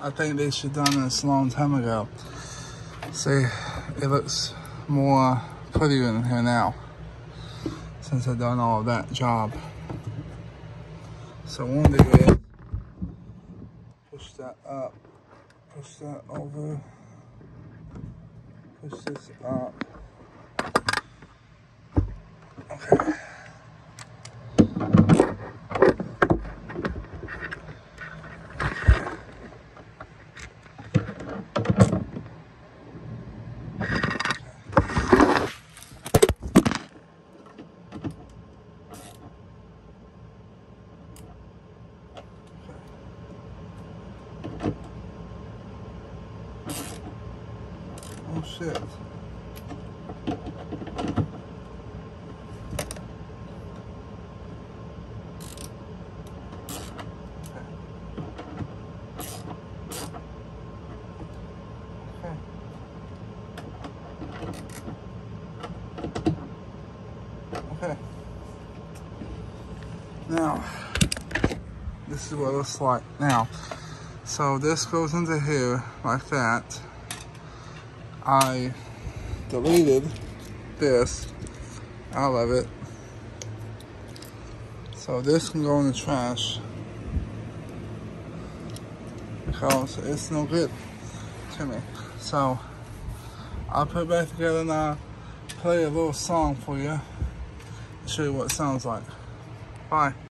I think they should have done this a long time ago. See, it looks more prettier in here now since I've done all of that job. So one thing is push that up, push that over, push this up. Okay. Oh shit. Okay. Now, this is what it looks like now. So this goes into here like that. I deleted this out of it. So this can go in the trash because it's no good to me. So I'll put it back together and I'll play a little song for you and show you what it sounds like. Bye.